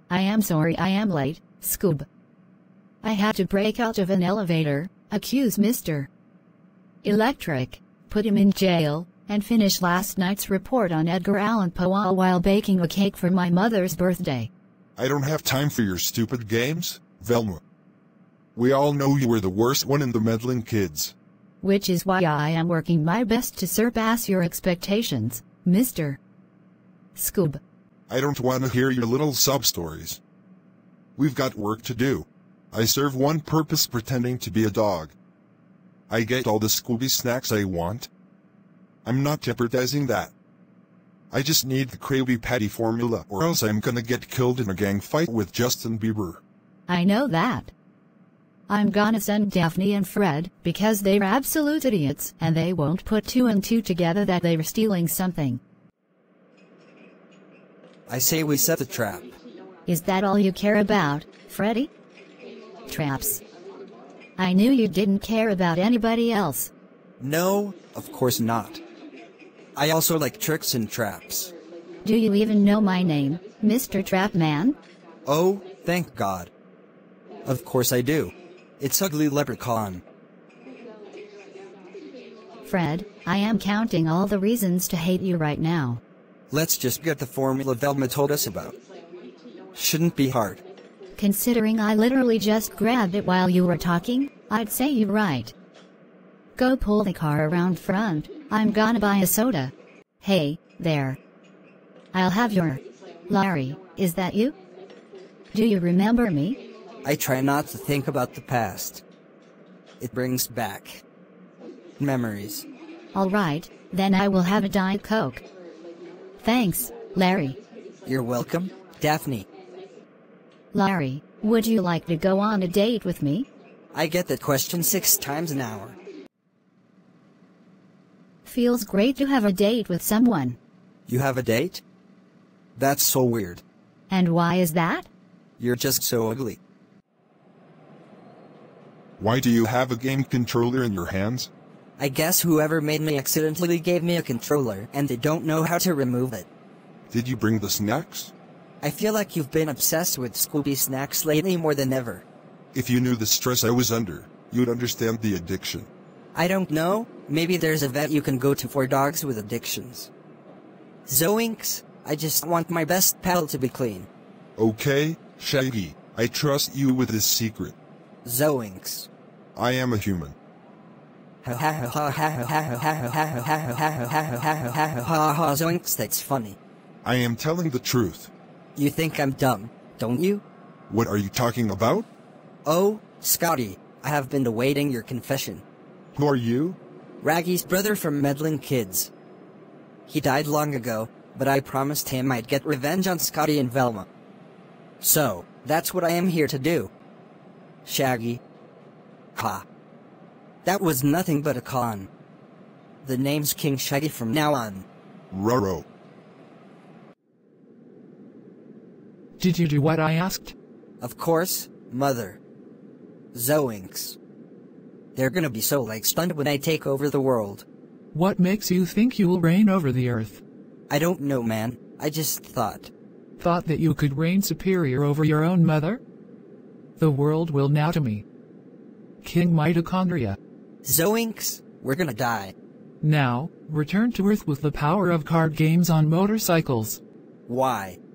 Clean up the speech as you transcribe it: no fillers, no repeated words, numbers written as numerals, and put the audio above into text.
I am sorry I am late, Scoob. I had to break out of an elevator, accuse Mr. Electric, put him in jail, and finish last night's report on Edgar Allan Poe while baking a cake for my mother's birthday. I don't have time for your stupid games, Velma. We all know you were the worst one in the meddling kids. Which is why I am working my best to surpass your expectations, Mr. Scoob. I don't want to hear your little sub-stories. We've got work to do. I serve one purpose pretending to be a dog. I get all the Scooby snacks I want. I'm not jeopardizing that. I just need the Krabby Patty formula or else I'm gonna get killed in a gang fight with Justin Bieber. I know that. I'm gonna send Daphne and Fred because they're absolute idiots and they won't put two and two together that they're stealing something. I say we set the trap. Is that all you care about, Freddy? Traps. I knew you didn't care about anybody else. No, of course not. I also like tricks and traps. Do you even know my name, Mr. Trapman? Oh, thank God. Of course I do. It's Ugly Leprechaun. Fred, I am counting all the reasons to hate you right now. Let's just get the formula Velma told us about. Shouldn't be hard. Considering I literally just grabbed it while you were talking, I'd say you're right. Go pull the car around front, I'm gonna buy a soda. Hey, there. I'll have your... Larry, is that you? Do you remember me? I try not to think about the past. It brings back memories. Alright, then I will have a Diet Coke. Thanks, Larry. You're welcome, Daphne. Larry, would you like to go on a date with me? I get that question 6 times an hour. Feels great to have a date with someone. You have a date? That's so weird. And why is that? You're just so ugly. Why do you have a game controller in your hands? I guess whoever made me accidentally gave me a controller and they don't know how to remove it. Did you bring the snacks? I feel like you've been obsessed with Scooby snacks lately more than ever. If you knew the stress I was under, you'd understand the addiction. I don't know, maybe there's a vet you can go to for dogs with addictions. Zoinks, I just want my best pal to be clean. Okay, Shaggy, I trust you with this secret. Zoinks. I am a human. Zoinks, that's funny. I am telling the truth. You think I'm dumb, don't you? What are you talking about? Oh, Scotty, I have been awaiting your confession. Who are you? Raggy's brother from Meddling Kids. He died long ago, but I promised him I'd get revenge on Scotty and Velma. So, that's what I am here to do. Shaggy. Ha. That was nothing but a con. The name's King Shaggy from now on. Roro. Did you do what I asked? Of course, Mother. Zoinks. They're gonna be so stunned when I take over the world. What makes you think you will reign over the earth? I don't know, man. I just thought. Thought that you could reign superior over your own mother? The world will now to me. King Mitochondria. Zoinks, we're gonna die. Now, return to Earth with the power of card games on motorcycles. Why?